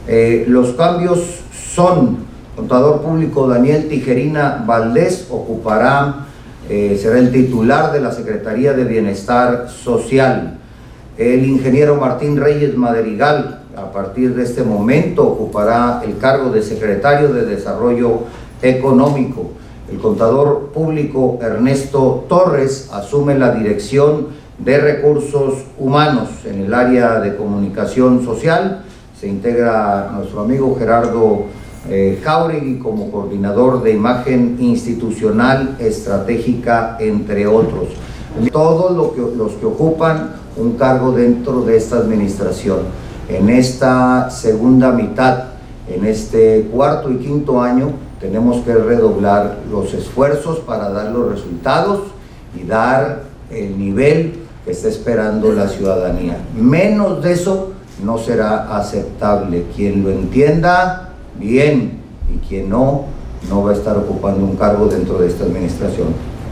Los cambios son: contador público Daniel Tijerina Valdés será el titular de la Secretaría de Bienestar Social. El ingeniero Martín Reyes Madrigal, a partir de este momento, ocupará el cargo de secretario de Desarrollo Económico. El contador público Ernesto Torres asume la dirección de Recursos Humanos. En el área de Comunicación Social se integra nuestro amigo Gerardo Jauregui como coordinador de imagen institucional estratégica, entre otros. Todos los que ocupan un cargo dentro de esta administración. En esta segunda mitad, en este cuarto y quinto año, tenemos que redoblar los esfuerzos para dar los resultados y dar el nivel que está esperando la ciudadanía. Menos de eso no será aceptable. Quien lo entienda, bien, y quien no va a estar ocupando un cargo dentro de esta administración.